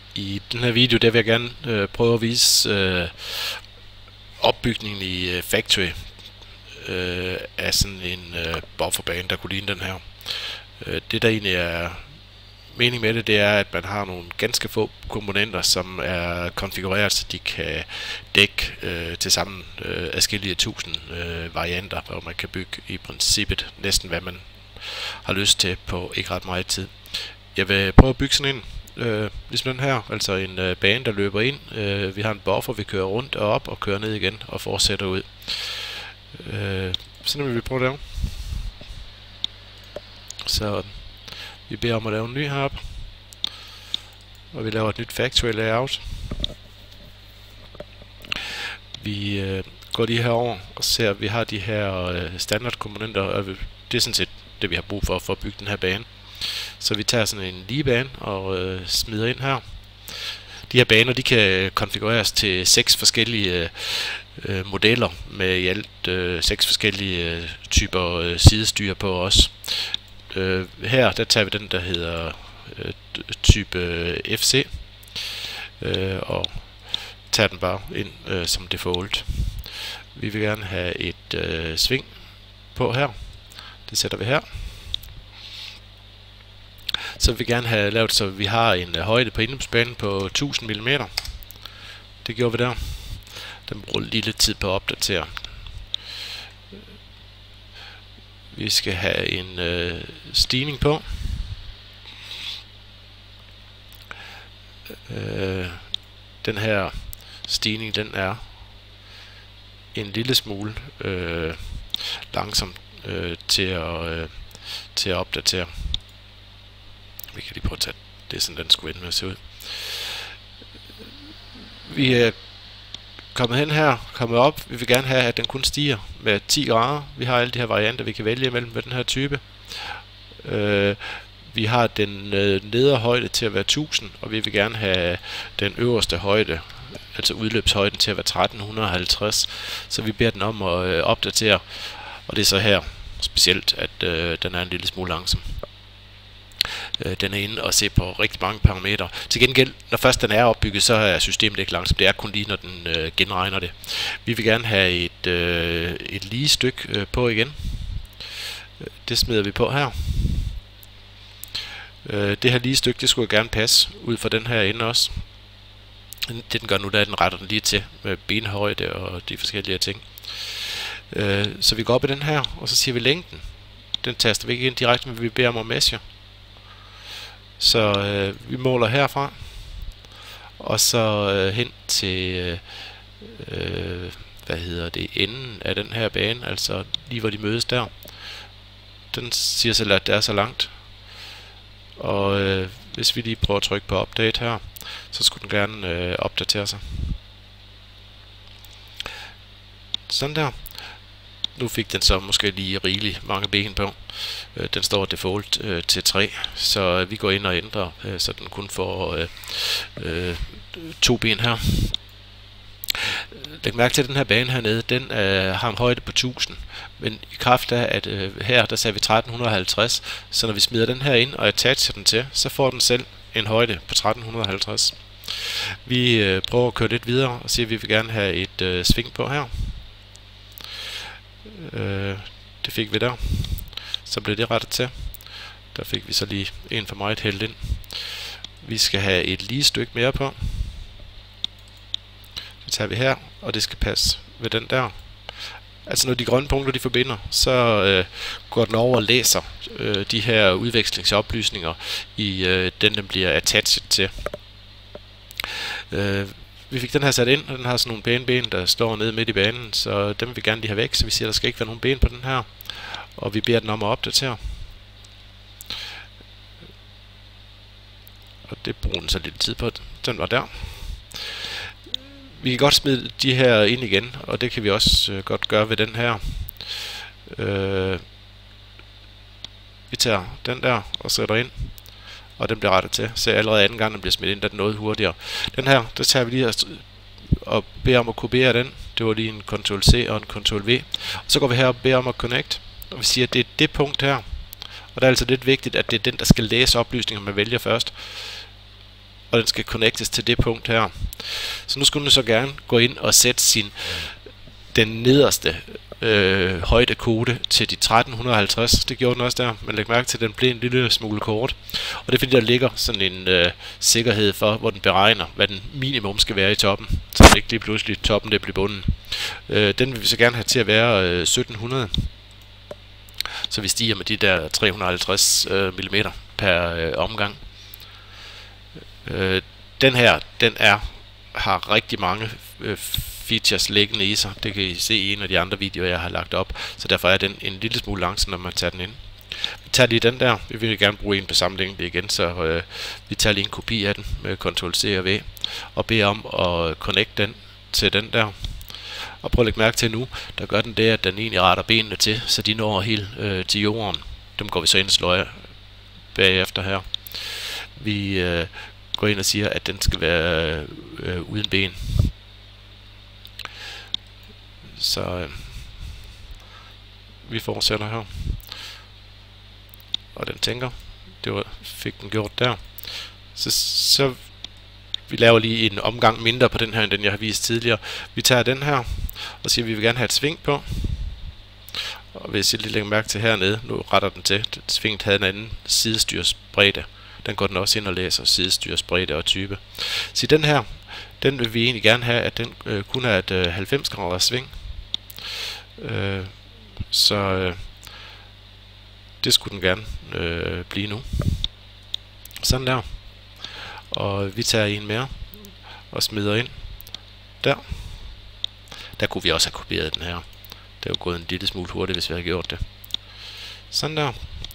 I den her video der vil jeg gerne prøve at vise opbygningen i Factory af sådan en bufferbane, der kunne ligne den her. Det der egentlig er meningen med det er, at man har nogle ganske få komponenter, som er konfigureret, så de kan dække til sammen adskillige tusind varianter, hvor man kan bygge i princippet næsten hvad man har lyst til på ikke ret meget tid. Jeg vil prøve at bygge sådan en ligesom den her, altså en bane, der løber ind. Vi har en buffer, vi kører rundt og op og kører ned igen og fortsætter ud. Sådan vil vi prøve at lave. Så vi beder om at lave en ny heroppe, og vi laver et nyt factory layout. Vi går lige herover og ser, at vi har de her standardkomponenter, og det er sådan set det, vi har brug for at bygge den her bane. Så vi tager sådan en lige bane og smider ind her. De her baner, de kan konfigureres til 6 forskellige modeller med i alt 6 forskellige typer sidestyr på os. Her der tager vi den, der hedder type FC, og tager den bare ind som default. Vi vil gerne have et sving på her. Det sætter vi her. Så vi vil gerne have lavet, så vi har en højde på indløbsbanen på 1000 mm. Det gjorde vi der. Den bruger lige lidt tid på at opdatere. Vi skal have en stigning på. Den her stigning, den er en lille smule langsom til at opdatere. Vi kan lige prøve at tage det, sådan den skulle ende med at se ud. Vi er kommet hen her, kommet op. Vi vil gerne have, at den kun stiger med 10 grader. Vi har alle de her varianter, vi kan vælge imellem med den her type. Vi har den nedre højde til at være 1000, og vi vil gerne have den øverste højde, altså udløbshøjden, til at være 1350. Så vi beder den om at opdatere, og det er så her specielt, at den er en lille smule langsom. Den er inde og se på rigtig mange parametre. Til gengæld, når først den er opbygget, så er systemet ikke langsomt. Det er kun lige, når den genregner det. Vi vil gerne have et lige stykke på igen. Det smider vi på her. Det her lige stykke, det skulle gerne passe ud fra den her ende også. Det den gør nu, der den retter den lige til med benhøjde og de forskellige ting. Så vi går op i den her, og så siger vi længden. Den taster vi ikke ind direkte, men vi beder om at measure. Så vi måler herfra, og så hen til enden af den her bane, altså lige hvor de mødes der. Den siger selv, at det er så langt. Og hvis vi lige prøver at trykke på update her, så skulle den gerne opdatere sig. Sådan der. Nu fik den så måske lige rigeligt mange ben på. Den står default til 3, så vi går ind og ændrer, så den kun får 2 ben her. Læg mærke til, at den her bane hernede, den har en højde på 1000, men i kraft af, at her der sagde vi 1350, så når vi smider den her ind og attacher den til, så får den selv en højde på 1350. Vi prøver at køre lidt videre og siger, at vi vil gerne have et sving på her. Det fik vi der. Så blev det rettet til. Der fik vi så lige en for meget hældt ind. Vi skal have et lige stykke mere på. Det tager vi her, og det skal passe ved den der. Altså når de grønne punkter de forbinder, så går den over og læser de her udvekslingsoplysninger i den bliver attached til. Vi fik den her sat ind, og den har sådan nogle pæne ben, der står nede midt i banen, så dem vil vi gerne lige have væk, så vi siger, at der skal ikke være nogen ben på den her. Og vi beder den om at opdatere. Og det bruger den så lidt tid på. Den var der. Vi kan godt smide de her ind igen, og det kan vi også godt gøre ved den her. Vi tager den der og sætter ind, og den bliver rettet til. Så allerede anden gang den bliver smidt ind, der er den noget hurtigere. Den her, der tager vi lige og beder om at kopiere den. Det var lige en Ctrl-C og en Ctrl-V. Og så går vi her og beder om at connect, og vi siger, at det er det punkt her. Og der er altså lidt vigtigt, at det er den, der skal læse oplysninger, man vælger først. og den skal connectes til det punkt her. Så nu skulle den så gerne gå ind og sætte den nederste højdekode til de 1350. Det gjorde den også der, men læg mærke til, at den blev en lille smule kort. Og det er fordi, der ligger sådan en sikkerhed for, hvor den beregner, hvad den minimum skal være i toppen. Så det ikke lige pludselig toppen det bliver bunden. Den vil vi så gerne have til at være 1700. Så vi stiger med de der 350 mm per omgang. Den her, har rigtig mange features liggende i sig. Det kan I se i en af de andre videoer, jeg har lagt op. Så derfor er den en lille smule langsom, når man tager den ind. Vi tager lige den der. Vi vil gerne bruge en på samme længde igen, så vi tager lige en kopi af den med Ctrl-C og V og beder om at connecte den til den der. Og prøv at lægge mærke til nu, der gør den det, at den egentlig retter benene til, så de når helt til jorden. Dem går vi så ind og slår bagefter her. Vi går ind og siger, at den skal være uden ben. Så vi fortsætter her. Og den tænker, fik den gjort der. Så vi laver lige en omgang mindre på den her, end den jeg har vist tidligere. Vi tager den her, og siger, at vi vil gerne have et sving på. Og hvis jeg lige lægger mærke til hernede, nu retter den til, svinget havde en anden sidestyrsbredde. Den går den også ind og læser, sidestyrsbredde og type. Så den her, den vil vi egentlig gerne have, at den kun er et 90 graders sving. Så det skulle den gerne blive nu. Sådan der. Og vi tager en mere og smider ind der. Der kunne vi også have kopieret den her. Det er jo gået en lille smule hurtigt, hvis vi havde gjort det. Sådan der.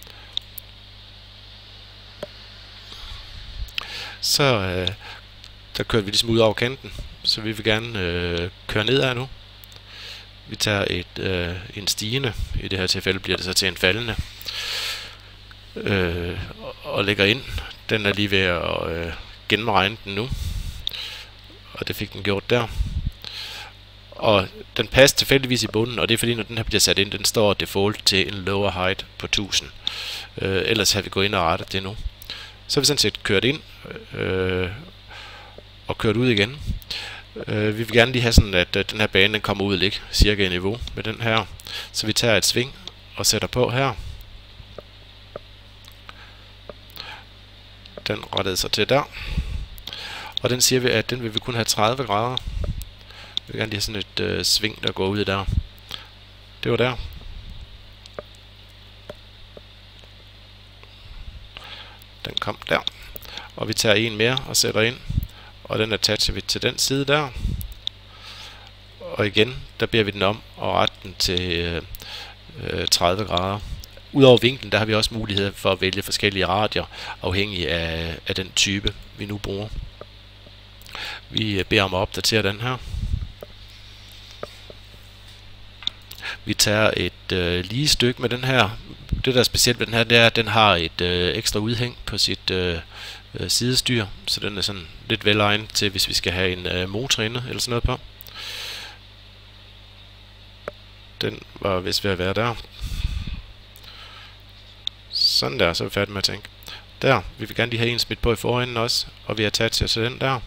Så der kører vi ligesom ud over kanten. Så vi vil gerne køre nedad nu. Vi tager en stigende. I det her tilfælde bliver det så til en faldende. Og lægger ind. Den er lige ved at gennemregne den nu. Og det fik den gjort der. Og den passer tilfældigvis i bunden, og det er fordi, når den her bliver sat ind, den står default til en lower height på 1000. Ellers har vi gået ind og rettet det nu. Så har vi sådan set kørt ind og kørt ud igen. Vi vil gerne lige have sådan, at den her bane den kommer ud og ligge cirka i niveau med den her. Så vi tager et sving og sætter på her. Den rettede sig til der. Og den siger vi, at den vil vi kun have 30 grader. Vi vil gerne lige have sådan et sving, der går ud der. Det var der. Den kom der. Og vi tager en mere og sætter ind. Og den attacher vi til den side der. Og igen, der beder vi den om at rette den til 30 grader. Udover vinklen, der har vi også mulighed for at vælge forskellige radier, afhængig af den type, vi nu bruger. Vi beder om at opdatere den her. Vi tager et lige stykke med den her. Det der er specielt med den her, det er, at den har et ekstra udhæng på sit sidestyr, så den er sådan lidt velegnet til, hvis vi skal have en motor inde eller sådan noget på. Den var vist ved at være der. Sådan der, så er vi færdige med at tænke. Der, vi vil gerne lige have en smidt på i forenden også, og vi attacher til den der.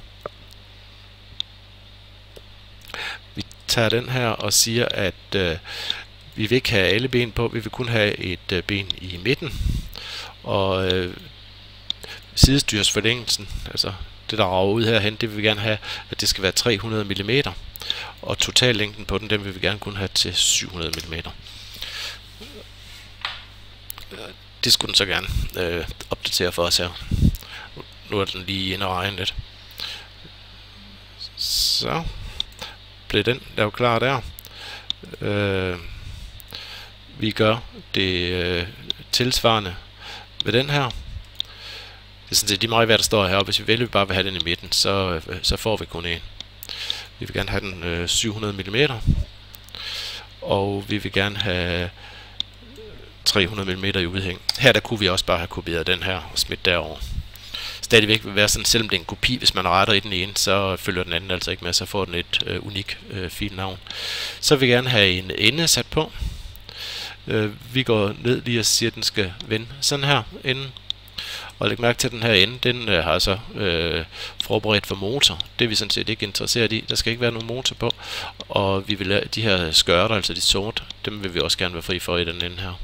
Vi tager den her og siger, at vi vil ikke have alle ben på, vi vil kun have et ben i midten. Og sidestyrsforlængelsen, altså det der rager ud herhen, det vil vi gerne have, at det skal være 300 mm. Og totallængden på den vil vi gerne kun have til 700 mm. Det skulle den så gerne opdatere for os her. Nu er den lige inde og regne lidt. Så blev den der jo klar der. Vi gør det tilsvarende med den her. Det er sådan set lige meget, hvad der står her. Hvis vi vælger, vi bare vil have den i midten, så får vi kun en. Vi vil gerne have den 700 mm. Og vi vil gerne have 300 mm i udhæng. Her der kunne vi også bare have kopieret den her og smidt derover. Stadigvæk vil være sådan, selvom det er en kopi, hvis man retter i den ene, så følger den anden altså ikke med, så får den et unik filnavn. Så vil vi gerne have en ende sat på. Vi går ned lige og siger, at den skal vende sådan her inden. Og læg mærke til, at den her ende, den har så forberedt for motor. Det er vi sådan set ikke interesseret i. Der skal ikke være nogen motor på. Og vi vil de her skørter, altså de sorte, dem vil vi også gerne være fri for i den ende her.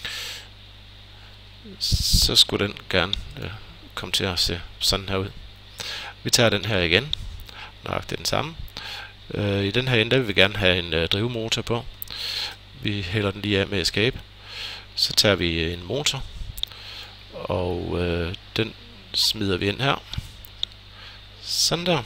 Så skulle den gerne komme til at se sådan her ud. Vi tager den her igen. Nok det er den samme. I den her ende, der vil vi gerne have en drivmotor på. Vi hælder den lige af med escape. Så tager vi en motor. Og den smider vi ind her. Sådan der.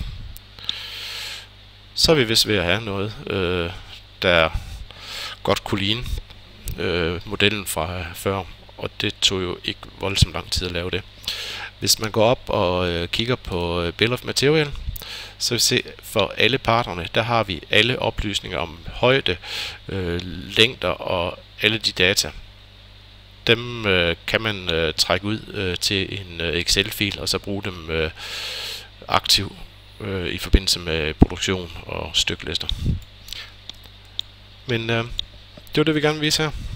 Så er vi vist ved at have noget, der godt kunne ligne modellen fra før. Og det tog jo ikke voldsomt lang tid at lave det. Hvis man går op og kigger på Bill of Material, så vil vi se, for alle parterne, der har vi alle oplysninger om højde, længder og alle de data. Dem kan man trække ud til en Excel-fil, og så bruge dem aktivt i forbindelse med produktion og stykkelister. Men det var det, vi gerne vil vise her.